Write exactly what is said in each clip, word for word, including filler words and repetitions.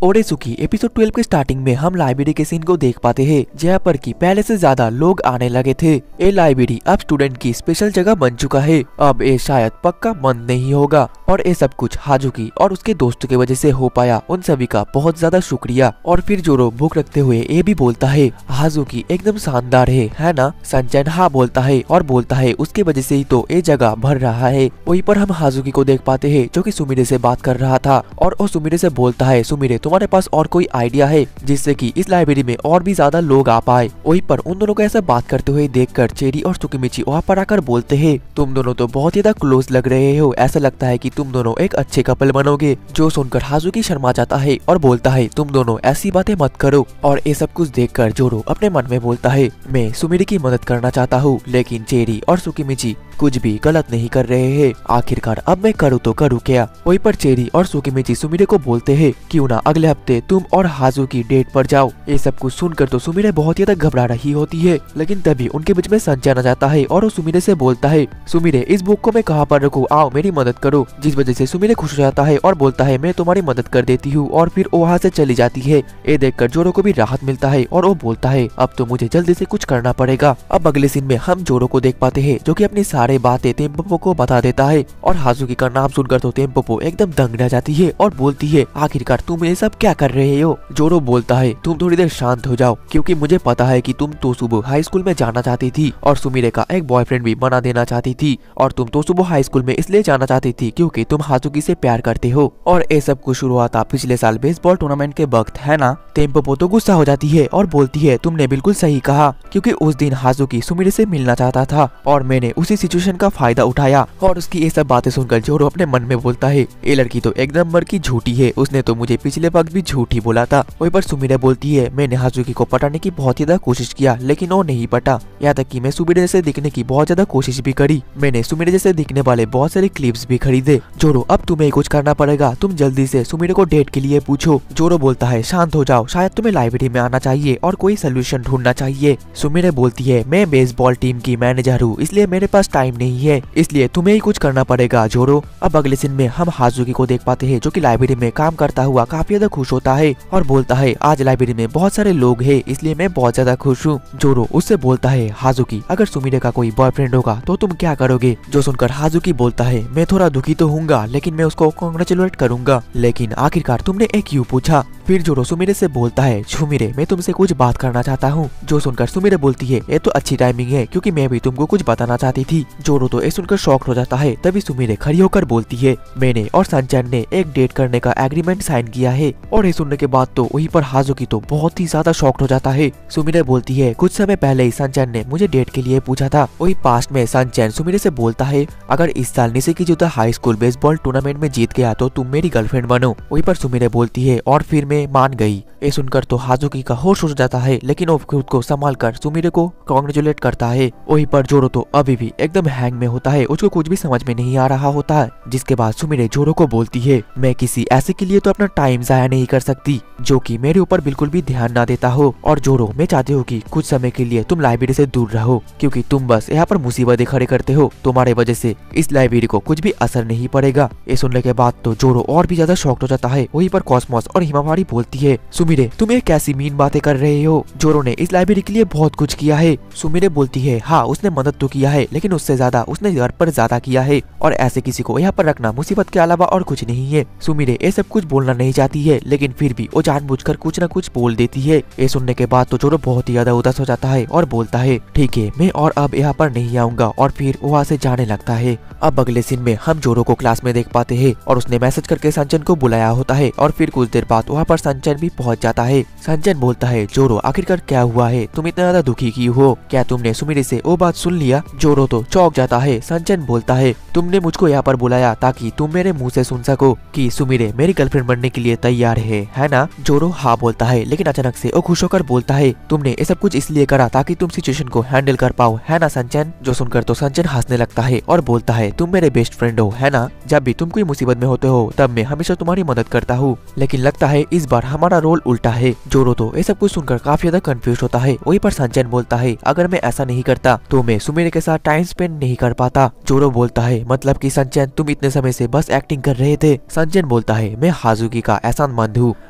ओरेसुकी episode twelve के starting में हम लाइब्रेरी के सीन को देख पाते हैं, जहाँ पर कि पहले से ज्यादा लोग आने लगे थे। ये लाइब्रेरी अब स्टूडेंट की स्पेशल जगह बन चुका है। अब ये शायद पक्का बंद नहीं होगा और ये सब कुछ हाजुकी और उसके दोस्तों की वजह से हो पाया। उन सभी का बहुत ज्यादा शुक्रिया। और फिर जोरो भूख रखते हुए ये भी बोलता है, हाजुकी एकदम शानदार है, है ना? सनचैन हाँ बोलता है और बोलता है उसकी वजह से ही तो ये जगह भर रहा है। वहीं पर हम हाजुकी को देख पाते हैं जो कि सुमिरे से बात कर रहा था और वो सुमिरे से बोलता है, सुमिरे तुम्हारे पास और कोई आइडिया है जिससे कि इस लाइब्रेरी में और भी ज्यादा लोग आ पाए? वहीं पर उन दोनों को ऐसा बात करते हुए देखकर चेरी और सुकिमिची वहाँ पर आकर बोलते हैं, तुम दोनों तो बहुत ज्यादा क्लोज लग रहे हो, ऐसा लगता है कि तुम दोनों एक अच्छे कपल बनोगे। जो सुनकर हाजुकी शर्मा जाता है और बोलता है, तुम दोनों ऐसी बातें मत करो। और ये सब कुछ देखकर जोरो अपने मन में बोलता है, मैं सुमिरे की मदद करना चाहता हूँ लेकिन चेरी और सुकिमिची कुछ भी गलत नहीं कर रहे हैं। आखिरकार अब मैं करूँ तो करूँ क्या? वहीं पर चेरी और सुकिमिची सुमिरे को बोलते हैं, क्यों ना अगले हफ्ते तुम और हाजुकी डेट पर जाओ। ये सब कुछ सुनकर तो सुमिरे बहुत ज्यादा घबरा रही होती है, लेकिन तभी उनके बीच में सनचैन आ जाता है और वो सुमिरे से बोलता है, सुमिरे इस बुक को मैं कहाँ पर रखूँ, आओ मेरी मदद करो। जिस वजह से सुमिरे खुश हो जाता है और बोलता है, मैं तुम्हारी मदद कर देती हूँ। और फिर वो वहाँ से चली जाती है। ये देखकर जोरो को भी राहत मिलता है और वो बोलता है, अब तो मुझे जल्दी से कुछ करना पड़ेगा। अब अगले सीन में हम जोरो को देख पाते हैं जो कि अपनी सारी बातें तेम्पोपो को बता देता है और हाजुकी का नाम सुनकर तो तेम्पोपो एकदम दंग रह जाती है और बोलती है, आखिरकार तुम ये सब क्या कर रहे हो? जोरो बोलता है, तुम थोड़ी देर शांत हो जाओ, क्योंकि मुझे पता है कि तुम तो सुबह हाई स्कूल में जाना चाहती थी और सुमिरे का एक बॉयफ्रेंड भी बना देना चाहती थी। और तुम तो सुबह हाई स्कूल में इसलिए जाना चाहती थी क्योंकि तुम हाजुकी से प्यार करते हो। और ये सब कुछ शुरू हुआ था पिछले साल बेसबॉल टूर्नामेंट के वक्त, है ना? तेम्पोपो तो गुस्सा हो जाती है और बोलती है, तुमने बिल्कुल सही कहा, क्योंकि उस दिन हाजुकी सुमिरे से मिलना चाहता था और मैंने उसी सिचुएशन का फायदा उठाया। और उसकी ये सब बातें सुनकर जोरो अपने मन में बोलता है, ये लड़की तो एक नंबर की झूठी है, उसने तो मुझे पिछले वक्त भी झूठी बोला था। वहीं पर सुमिरे बोलती है, मैंने हाजुकी को पटाने की बहुत ज्यादा कोशिश किया लेकिन वो नहीं पटा, यहाँ तक कि मैं सुमिरे जैसे दिखने की बहुत ज्यादा कोशिश भी करी। मैंने सुमिरे जैसे दिखने वाले बहुत सारे क्लिप्स भी खरीदे। जोरो अब तुम्हें कुछ करना पड़ेगा, तुम जल्दी से सुमिरे को डेट के लिए पूछो। जोरो बोलता है, शांत हो जाओ, शायद तुम्हें लाइब्रेरी में आना चाहिए और कोई सोल्यूशन ढूंढना चाहिए। सुमिरे बोलती है, मैं बेसबॉल टीम की मैनेजर हूँ, इसलिए मेरे पास टाइम नहीं है, इसलिए तुम्हें ही कुछ करना पड़ेगा जोरो। अब अगले सीन में हम हाजुकी को देख पाते हैं जो कि लाइब्रेरी में काम करता हुआ काफी ज्यादा खुश होता है और बोलता है, आज लाइब्रेरी में बहुत सारे लोग हैं इसलिए मैं बहुत ज्यादा खुश हूँ। जोरो उससे बोलता है, हाजुकी अगर सुमिरे का कोई बॉयफ्रेंड होगा तो तुम क्या करोगे? जो सुनकर हाजुकी बोलता है, मैं थोड़ा दुखी तो हूँगा लेकिन मैं उसको कांग्रेचुलेट करूंगा, लेकिन आखिरकार तुमने एक क्यों पूछा? फिर जोरो सुमिरे से बोलता है, सुमिरे मैं तुमसे कुछ बात करना चाहता हूँ। जो सुनकर सुमिरे बोलती है, ये तो अच्छी टाइमिंग है क्योंकि मैं भी तुमको कुछ बताना चाहती थी। जोरो तो ये सुनकर शॉक हो जाता है। तभी सुमिरे खड़ी होकर बोलती है, मैंने और सनचैन ने एक डेट करने का एग्रीमेंट साइन किया है। और ये सुनने के बाद तो वहीं पर हाजुकी तो बहुत ही ज्यादा शॉक्ड हो जाता है। सुमिरे बोलती है, कुछ समय पहले ही सनचैन ने मुझे डेट के लिए पूछा था। वही पास्ट में सनचैन सुमिरे से बोलता है, अगर इस साल निशिकी जुता हाई स्कूल बेसबॉल टूर्नामेंट में जीत गया तो तुम मेरी गर्लफ्रेंड बनो। वहीं पर सुमिरे बोलती है, और फिर मैं मान गई। ये सुनकर तो हाजुकी का होश उड़ जाता है, लेकिन वो खुद को संभाल कर सुमिरे को कांग्रेचुलेट करता है। वहीं पर जोरो तो अभी भी एकदम हैंग में होता है, उसको कुछ भी समझ में नहीं आ रहा होता है। जिसके बाद सुमिरे जोरो को बोलती है, मैं किसी ऐसे के लिए तो अपना टाइम जाया नहीं कर सकती जो कि मेरे ऊपर बिल्कुल भी ध्यान ना देता हो। और जोरो मैं चाहती हूँ कि कुछ समय के लिए तुम लाइब्रेरी से दूर रहो, क्योंकि तुम बस यहाँ पर मुसीबतें खड़े करते हो, तुम्हारे वजह से इस लाइब्रेरी को कुछ भी असर नहीं पड़ेगा। ये सुनने के बाद तो जोरो और भी ज्यादा शॉक्ड हो जाता है। वहीं पर कॉस्मोस और हिमावारी बोलती है, सुमिरे तुम ये कैसी मीन बातें कर रहे हो? जोरो ने इस लाइब्रेरी के लिए बहुत कुछ किया है। सुमिरे बोलती है, हाँ उसने मदद तो किया है लेकिन उससे ज्यादा उसने घर पर ज्यादा किया है और ऐसे किसी को यहाँ पर रखना मुसीबत के अलावा और कुछ नहीं है। सुमिरे ये सब कुछ बोलना नहीं चाहती है लेकिन फिर भी वो जानबूझकर कुछ न कुछ बोल देती है। ये सुनने के बाद तो जोरो बहुत ही ज्यादा उदास हो जाता है और बोलता है, ठीक है मैं और अब यहाँ पर नहीं आऊंगा। और फिर वहाँ से जाने लगता है। अब अगले सीन में हम जोरो को क्लास में देख पाते हैं और उसने मैसेज करके सनचैन को बुलाया होता है और फिर कुछ देर बाद वहाँ पर सनचैन भी पहुँच जाता है। सनचैन बोलता है, जोरो आखिरकार क्या हुआ है, तुम इतना ज्यादा दुखी क्यों हो? क्या तुमने सुमिरे से वो बात सुन लिया? जोरो तो चौंक जाता है। सनचैन बोलता है, तुमने मुझको यहाँ पर बुलाया ताकि तुम मेरे मुंह से सुन सको कि सुमिरे मेरी गर्लफ्रेंड बनने के लिए तैयार है, है ना? जोरो हाँ बोलता है, लेकिन अचानक से वो खुश होकर बोलता है, तुमने ये सब कुछ इसलिए करा ताकि तुम सिचुएशन को हैंडल कर पाओ, है ना सनचैन? जो सुनकर तो सनचैन हंसने लगता है और बोलता है, तुम मेरे बेस्ट फ्रेंड हो, है ना? जब भी तुम कोई मुसीबत में होते हो तब मैं हमेशा तुम्हारी मदद करता हूँ, लेकिन लगता है इस बार हमारा रोल उल्टा है। जोरो तो ये सब कुछ सुनकर काफी ज्यादा कंफ्यूज होता है। वहीं पर सनचैन बोलता है, अगर मैं ऐसा नहीं करता तो मैं सुमिरे के साथ टाइम स्पेंड नहीं कर पाता। जोरो बोलता है, मतलब कि सनचैन तुम इतने समय से बस एक्टिंग कर रहे थे? सनचैन बोलता है, मैं हाजुकी का एहसानमंद हूँ,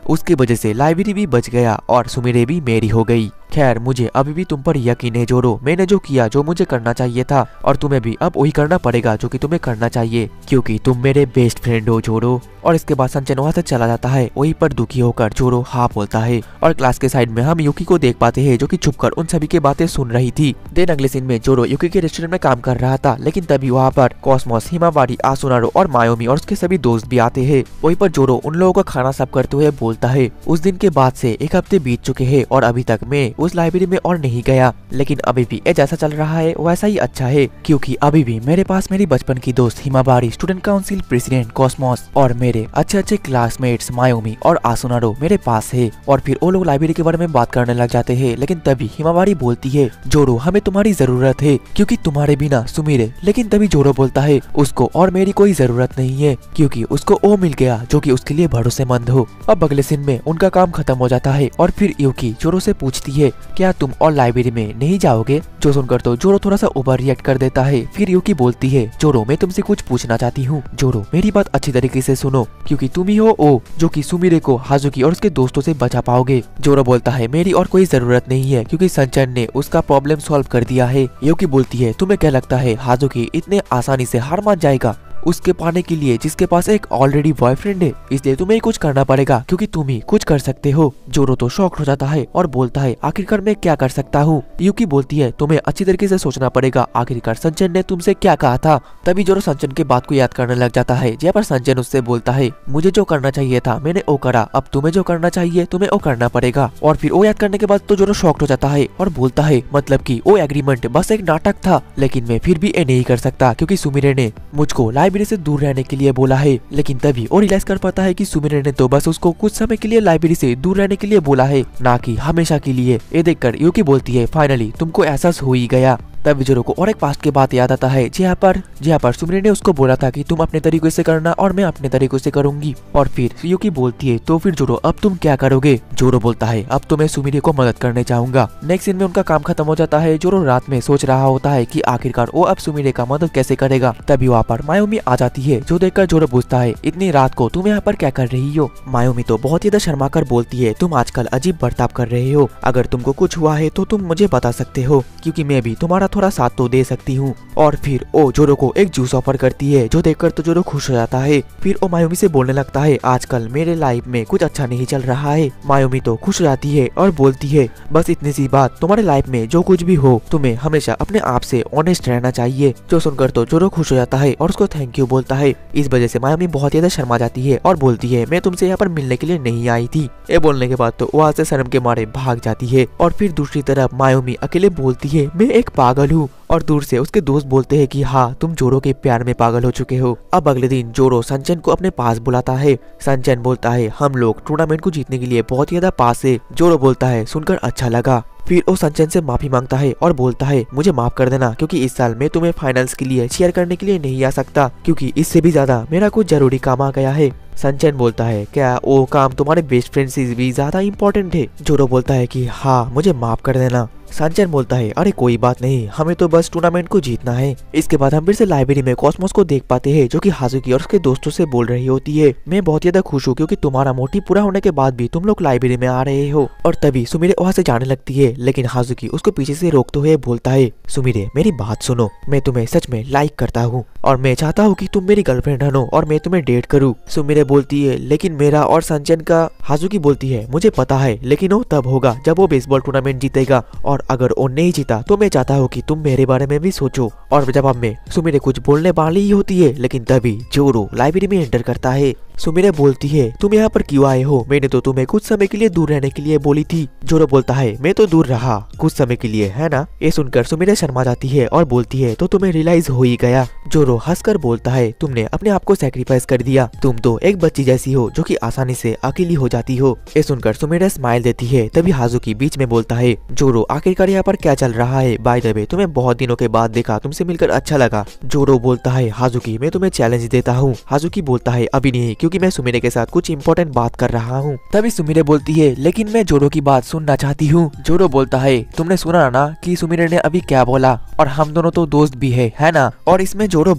उसकी वजह से लाइब्रेरी भी बच गया और सुमिरे भी मेरी हो गई। खैर मुझे अभी भी तुम पर यकीन है जोरो, मैंने जो किया जो मुझे करना चाहिए था और तुम्हें भी अब वही करना पड़ेगा जो कि तुम्हें करना चाहिए, क्योंकि तुम मेरे बेस्ट फ्रेंड हो जोरो। और इसके बाद संचन वहाँ से चला जाता है। वहीं पर दुखी होकर जोरो हाँ बोलता है और क्लास के साइड में हम युकी को देख पाते हैं जो कि छुपकर उन सभी की बातें सुन रही थी। देन अगले सीन में जोरो युकी के रेस्टोरेंट में काम कर रहा था, लेकिन तभी वहाँ पर कॉस्मोस, हिमावारी, आसुनारो और मायोमी और उसके सभी दोस्त भी आते हैं। वहीं पर जोरो उन लोगों का खाना सर्व करते हुए बोलता है उस दिन के बाद से एक हफ्ते बीत चुके हैं और अभी तक मैं उस लाइब्रेरी में और नहीं गया, लेकिन अभी भी ये जैसा चल रहा है वैसा ही अच्छा है, क्योंकि अभी भी मेरे पास मेरी बचपन की दोस्त Himawari, student council president Cosmos और मेरे अच्छे अच्छे क्लासमेट्स मायोमी और आसुनारो मेरे पास है। और फिर वो लोग लाइब्रेरी के बारे में बात करने लग जाते हैं, लेकिन तभी हिमावारी बोलती है जोरो हमें तुम्हारी जरूरत है क्योंकि तुम्हारे बिना सुमिरे। लेकिन तभी जोरो बोलता है उसको और मेरी कोई जरूरत नहीं है क्योंकि उसको वो मिल गया जो कि उसके लिए भरोसेमंद हो। अब अगले सीन में उनका काम खत्म हो जाता है और फिर युकी जोरो से पूछती है क्या तुम और लाइब्रेरी में नहीं जाओगे? जो सुनकर तो जोरो थोड़ा सा ओवर रिएक्ट कर देता है। फिर युकी बोलती है जोरो मैं तुमसे कुछ पूछना चाहती हूँ। जोरो मेरी बात अच्छी तरीके से सुनो क्योंकि तुम ही हो ओ जो कि सुमिरे को हाजुकी और उसके दोस्तों से बचा पाओगे। जोरो बोलता है मेरी और कोई जरूरत नहीं है क्योंकि संचन ने उसका प्रॉब्लम सॉल्व कर दिया है। युकी बोलती है तुम्हें क्या लगता है हाजुकी इतने आसानी से हार मान जाएगा उसके पाने के लिए जिसके पास एक ऑलरेडी बॉयफ्रेंड है? इसलिए तुम्हें कुछ करना पड़ेगा क्योंकि तुम ही कुछ कर सकते हो। जोरो तो शॉक हो जाता है और बोलता है आखिरकार मैं क्या कर सकता हूँ? युकी बोलती है तुम्हें अच्छी तरीके से सोचना पड़ेगा, आखिरकार संजन ने तुमसे क्या कहा था। तभी जोरो संजन के बात को याद करने लग जाता है, जहाँ पर संजन उससे बोलता है मुझे जो करना चाहिए था मैंने वो करा, अब तुम्हें जो करना चाहिए तुम्हें वो करना पड़ेगा। और फिर वो याद करने के बाद तो जोरो शॉक हो जाता है और बोलता है मतलब की वो एग्रीमेंट बस एक नाटक था, लेकिन मैं फिर भी ये नहीं कर सकता क्योंकि सुमिरे ने मुझको लाइब्रेरी से दूर रहने के लिए बोला है। लेकिन तभी वो रियलाइज कर पाता है कि सुमिरे ने तो बस उसको कुछ समय के लिए लाइब्रेरी से दूर रहने के लिए बोला है, ना कि हमेशा के लिए। ये देखकर युकी बोलती है फाइनली तुमको एहसास हो ही गया। तब जोरो को और एक पास्ट के बात याद आता है जहाँ पर जहाँ पर सुमिरे ने उसको बोला था कि तुम अपने तरीके से करना और मैं अपने तरीके से करूंगी। और फिर युकी बोलती है तो फिर जोरो अब तुम क्या करोगे? जोरो बोलता है अब तो मैं सुमिरे को मदद करने चाहूंगा। नेक्स्ट सीन में उनका काम खत्म हो जाता है। जोरो रात में सोच रहा होता है कि आखिरकार वो अब सुमिरे का मदद कैसे करेगा। तभी वहाँ पर मायोमी आ जाती है जो देखकर जोरो पूछता है इतनी रात को तुम यहाँ पर क्या कर रही हो? मायोमी तो बहुत ज्यादा शर्मा कर बोलती है तुम आजकल अजीब बर्ताव कर रहे हो, अगर तुमको कुछ हुआ है तो तुम मुझे बता सकते हो क्योंकि मैं भी तुम्हारा थोड़ा साथ तो दे सकती हूँ। और फिर ओ जोरो को एक जूस ऑफर करती है जो देखकर तो जोरो खुश हो जाता है। फिर ओ मायोमी से बोलने लगता है आजकल मेरे लाइफ में कुछ अच्छा नहीं चल रहा है। मायोमी तो खुश हो जाती है और बोलती है बस इतनी सी बात, तुम्हारे लाइफ में जो कुछ भी हो तुम्हें हमेशा अपने आप से ऑनेस्ट रहना चाहिए। जो सुनकर तो जोरो खुश हो जाता है और उसको थैंक यू बोलता है। इस वजह से मायोमी बहुत ज्यादा शर्मा जाती है और बोलती है मैं तुमसे यहाँ पर मिलने के लिए नहीं आई थी। ये बोलने के बाद तो वहाँ से शर्म के मारे भाग जाती है। और फिर दूसरी तरफ मायोमी अकेले बोलती है मैं एक पागल हूँ। और दूर से उसके दोस्त बोलते हैं कि हाँ तुम जोरो के प्यार में पागल हो चुके हो। अब अगले दिन जोरो संजन को अपने पास बुलाता है। संजन बोलता है हम लोग टूर्नामेंट को जीतने के लिए बहुत ज्यादा पास है। जोरो बोलता है सुनकर अच्छा लगा। फिर वो संजन से माफी मांगता है और बोलता है मुझे माफ कर देना क्योंकि इस साल मैं तुम्हें फाइनल्स के लिए शेयर करने के लिए नहीं आ सकता क्योंकि इससे भी ज्यादा मेरा कुछ जरूरी काम आ गया है। संजन बोलता है क्या वो काम तुम्हारे बेस्ट फ्रेंड से भी ज्यादा इम्पोर्टेंट है? जोरो बोलता है कि हाँ मुझे माफ कर देना। संजन बोलता है अरे कोई बात नहीं, हमें तो बस टूर्नामेंट को जीतना है। इसके बाद हम फिर से लाइब्रेरी में कॉस्मोस को देख पाते हैं जो कि हाजुकी और उसके दोस्तों से बोल रही होती है मैं बहुत ज्यादा खुश हूँ क्योंकि तुम्हारा मोटिव पूरा होने के बाद भी तुम लोग लाइब्रेरी में आ रहे हो। और तभी सुमिरे वहाँ से जाने लगती है, लेकिन हाजुकी उसको पीछे से रोकते हुए बोलता है सुमिरे मेरी बात सुनो, मैं तुम्हें सच में लाइक करता हूँ और मैं चाहता हूँ कि तुम मेरी गर्लफ्रेंड बनो और मैं तुम्हें डेट करूँ। सुमिरे बोलती है लेकिन मेरा और संजन का। हाजुकी बोलती है मुझे पता है लेकिन वो तब होगा जब वो बेसबॉल टूर्नामेंट जीतेगा और अगर वो नहीं जीता तो मैं चाहता हूँ कि तुम मेरे बारे में भी सोचो। और जब अब मैं सुमिरे कुछ बोलने वाली ही होती है, लेकिन तभी जोरो लाइब्रेरी में एंटर करता है। सुमिरे बोलती है तुम यहाँ पर क्यों आए हो? मैंने तो तुम्हें कुछ समय के लिए दूर रहने के लिए बोली थी। जोरो बोलता है मैं तो दूर रहा कुछ समय के लिए, है ना? ये सुनकर सुमिरे शर्मा जाती है और बोलती है तो तुम्हें रियलाइज हो ही गया। जोरो हंसकर बोलता है तुमने अपने आप को सैक्रिफाइस कर दिया, तुम तो एक बच्ची जैसी हो जो कि आसानी से अकेली हो जाती हो। ये सुनकर सुमिरे स्माइल देती है। तभी हाजुकी बीच में बोलता है जोरो आखिरकार यहाँ पर क्या चल रहा है? बाय द वे तुम्हें बहुत दिनों के बाद देखा, तुमसे मिलकर अच्छा लगा। जोरो बोलता है हाजुकी मैं तुम्हें चैलेंज देता हूँ। हाजुकी बोलता है अभी नहीं क्योंकि मैं सुमिरे के साथ कुछ इंपॉर्टेंट बात कर रहा हूँ। तभी सुमिरे बोलती है लेकिन मैं जोरो की बात सुनना चाहती हूँ। जोरो बोलता है तुमने सुना ना कि सुमिरे ने अभी क्या बोला, और हम दोनों तो दोस्त भी है, है ना? और इसमें जोरो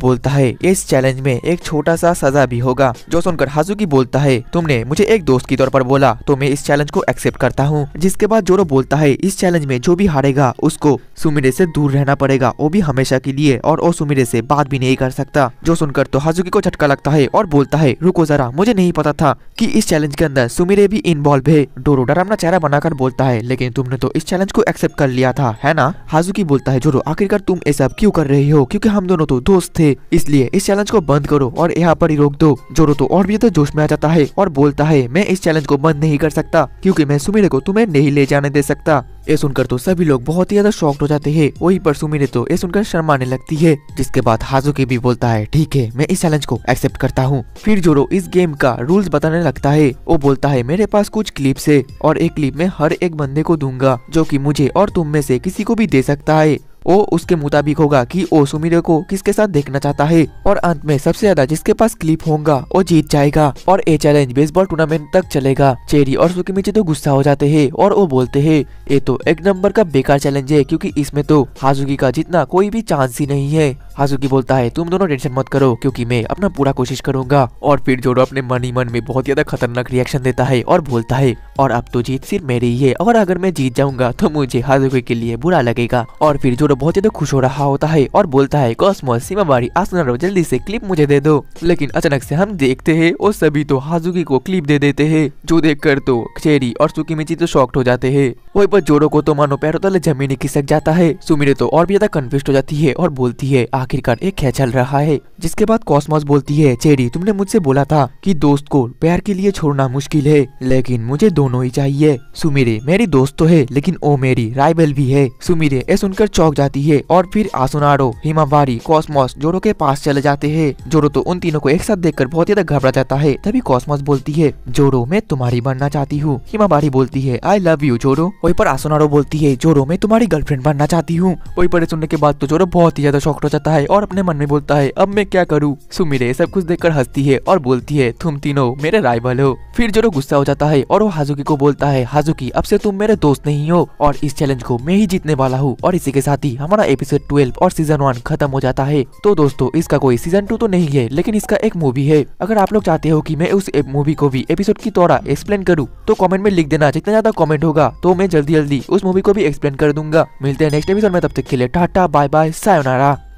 बोलता है इस चैलेंज में एक छोटा सा सजा भी होगा। जो सुनकर हाजुकी बोलता है तुमने मुझे एक दोस्त की तौर पर बोला तो मैं इस चैलेंज को एक्सेप्ट करता हूँ। जिसके बाद जोरो बोलता है इस चैलेंज में जो भी हारेगा उसको सुमिरे से दूर रहना पड़ेगा, वो भी हमेशा के लिए, और वो सुमिरे से बात भी नहीं कर सकता। जो सुनकर तो हाजुकी को झटका लगता है और बोलता है रुको जरा, मुझे नहीं पता था कि इस चैलेंज के अंदर सुमिरे भी इन्वॉल्व है। डोरो डरावना चेहरा बनाकर बोलता है लेकिन तुमने तो इस चैलेंज को एक्सेप्ट कर लिया था, है ना? हाजुकी बोलता है जोरो आखिरकार तुम ऐसा क्यों कर रही हो, क्योंकि हम दोनों तो दोस्त थे, इसलिए इस चैलेंज को बंद करो और यहाँ पर ही रोक दो। जोरो तो और भी तो जोश में आ जाता है और बोलता है मैं इस चैलेंज को बंद नहीं कर सकता क्योंकि मैं सुमिरे को तुम्हें नहीं ले जाने दे सकता। ये सुनकर तो सभी लोग बहुत ही ज्यादा शॉक्ड हो जाते हैं। वहीं पर सुमिरे तो ये सुनकर शर्माने लगती है। जिसके बाद हाजुकी भी बोलता है ठीक है मैं इस चैलेंज को एक्सेप्ट करता हूँ। फिर जोरो इस गेम का रूल्स बताने लगता है। वो बोलता है मेरे पास कुछ क्लिप्स है और एक क्लिप में हर एक बंदे को दूंगा जो कि मुझे और तुम में से किसी को भी दे सकता है। वो उसके मुताबिक होगा कि वो सुमिरे को किसके साथ देखना चाहता है और अंत में सबसे ज्यादा जिसके पास क्लिप होगा वो जीत जाएगा और ये चैलेंज बेसबॉल टूर्नामेंट तक चलेगा। चेरी और सुकिमिची तो गुस्सा हो जाते हैं और वो बोलते हैं ये तो एक नंबर का बेकार चैलेंज है क्योंकि इसमें तो हाजुकी का जीतना कोई भी चांस ही नहीं है। हाजुकी बोलता है तुम दोनों टेंशन मत करो क्योंकि मैं अपना पूरा कोशिश करूंगा। और फिर जोरो अपने मन ही मन में बहुत ज्यादा खतरनाक रिएक्शन देता है और बोलता है और अब तो जीत सिर्फ मेरी ही है और अगर मैं जीत जाऊंगा तो मुझे हाजुकी के लिए बुरा लगेगा। और फिर जोरो बहुत ज्यादा खुश हो रहा होता है और बोलता है कॉस्मोस, हिमावारी, आसुनारो जल्दी से क्लिप मुझे दे दो। लेकिन अचानक से हम देखते हैं वो सभी तो हाजुकी को क्लिप दे देते हैं, जो देखकर तो चेरी और सुकिमिची तो शॉक्ड हो जाते हैं। वहीं पर जोरो को तो मानो पैरों तले जमीन ही खिसक जाता है। सुमिरे तो और भी ज्यादा कंफ्यूज हो जाती है और बोलती है आखिरकार ये क्या चल रहा है। जिसके बाद कॉस्मोस बोलती है चेरी तुमने मुझसे बोला था कि दोस्त को प्यार के लिए छोड़ना मुश्किल है लेकिन मुझे दोनों ही चाहिए। सुमिरे मेरी दोस्त तो है लेकिन वो मेरी राइवल भी है। सुमिरे ये सुनकर चौंक जाती है और फिर आसुनारो, हिमावारी, कॉस्मोस जोरो के पास चले जाते हैं। जोरो तो उन तीनों को एक साथ देखकर बहुत ज्यादा घबरा जाता है। तभी कॉस्मोस बोलती है जोरो मैं तुम्हारी बनना चाहती हूँ। हिमावारी बोलती है आई लव यू जोरो। वहीं पर आसुनारो बोलती है जोरो मैं तुम्हारी गर्लफ्रेंड बनना चाहती हूँ। वहीं पर सुनने के बाद तो जोरो बहुत ही ज्यादा शॉक्ड हो जाता है और अपने मन में बोलता है अब मैं क्या करूँ। सुमिरे सब कुछ देखकर हंसती है और बोलती है तुम तीनों मेरे राइवल हो। फिर जोरो गुस्सा हो जाता है और वो हाजुकी को बोलता है हाजुकी अब से तुम मेरे दोस्त नहीं हो और इस चैलेंज को मैं ही जीतने वाला हूँ। और इसी के साथ ही हमारा एपिसोड ट्वेल्व और सीजन वन खत्म हो जाता है। तो दोस्तों इसका कोई सीजन टू तो नहीं है लेकिन इसका एक मूवी है। अगर आप लोग चाहते हो कि मैं उस मूवी को भी एपिसोड की तरह एक्सप्लेन करूँ तो कमेंट में लिख देना। जितना ज्यादा कमेंट होगा तो मैं जल्दी जल्दी उस मूवी को भी एक्सप्लेन कर दूंगा। मिलते हैं नेक्स्ट एपिसोड में, तब तक के लिए टाटा बाय बाय सायोनारा।